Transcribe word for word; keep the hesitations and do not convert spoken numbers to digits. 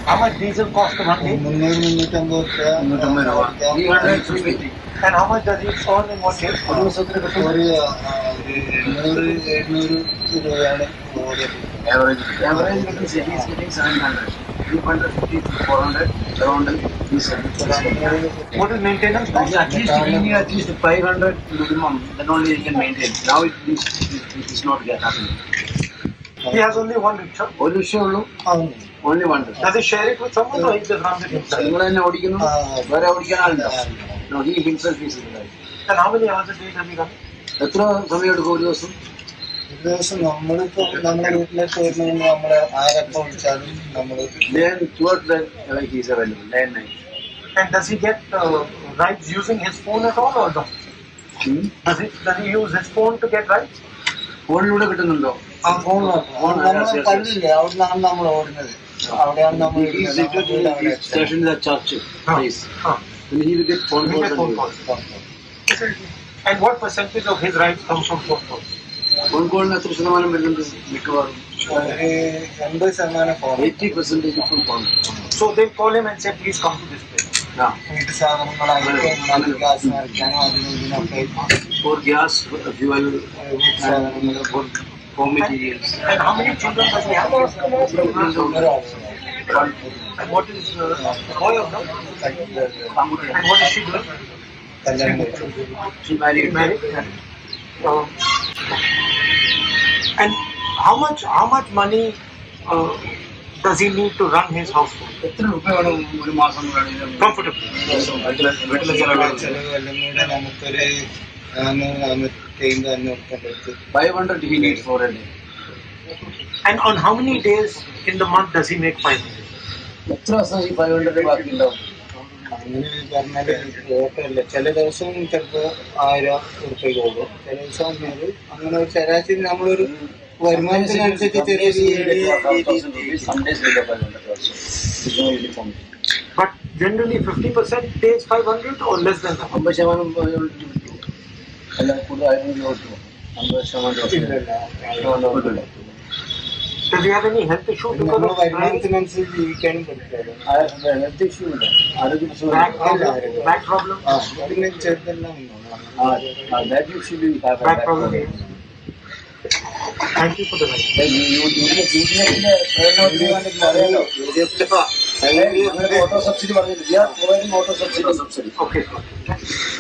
How much diesel cost to run it? three hundred, three fifty. And how much does he earn in one day? Average. Average means he is getting seven hundred. three hundred fifty to four hundred around diesel. What is maintenance cost? At least we need at least five hundred minimum. Then only he can maintain. Now it is it is not happening. He has only one rickshaw. Only rickshaw. Only one. Does he share it with someone or he just runs it himself? No, he himself is in life. And how many hours a day does he run? എത്ര സമയം എടുക്കും ഒരു ദിവസം? ഒരു ദിവസം നമ്മളിപ്പോ നമ്മുടെ വീട്ടിലേക്ക് വരുന്ന നമ്മളെ ആരെപ്പോ വിളിച്ചാലും നമ്മൾ then towards the like he is available day and night. And does he get uh, rides using his phone at all or no? Hmm? Does he does he use his phone to get rides? ഫോണിലൂടെ കിട്ടുന്നുണ്ടോ? ആ phone phone കണ്ടില്ലേ അവിടുന്നാണ് നമ്മൾ ഓടുന്നത്. അവിടെയാണ് നമ്മൾ station church place. Then he will get phone calls. And what percentage of his rides come from phone calls? Phone call na thirty percent വരുന്നുണ്ട് മിക്കവാറും. eighty percent from phone. So they call him and say please come to this place. Yeah. For gas, fuel, for materials. And how many children does he have? And what is uh, the boy of them? And what is she doing? She married. Married. Uh, and how much? How much money uh, does he need to run his household? Comfortably. Five hundred he needs for a day. And on how many days in the month does he make five hundred? Five hundred അങ്ങനെ പറഞ്ഞാൽ കുഴപ്പമില്ല. ചില ദിവസം ചിലപ്പോൾ ആയിരം ഉറുപ്പിക പോകും, ചില ദിവസം അഞ്ഞൂറ്. അങ്ങനെ ഒരു ശരാശരി നമ്മളൊരു വരുമാനത്തിനനുസരിച്ച് ചെറിയ But generally fifty percent pays five hundred or less than that? അമ്പത് ശതമാനം അല്ല കൂടുതൽ ആയിരം അമ്പത് ശതമാനം. Does he have any health issue because of വരുമാനത്തിനനുസരിച്ച് ജീവിക്കാനും പറ്റില്ല. ഹെൽത്ത് ഇഷ്യൂ ഇല്ല, ആരോഗ്യ ബാക്ക് പ്രോബ്ലം പിന്നെ ചെറുതെല്ലാം back problem. Thank you for the night. Auto subsidy. We are providing auto subsidy. Okay.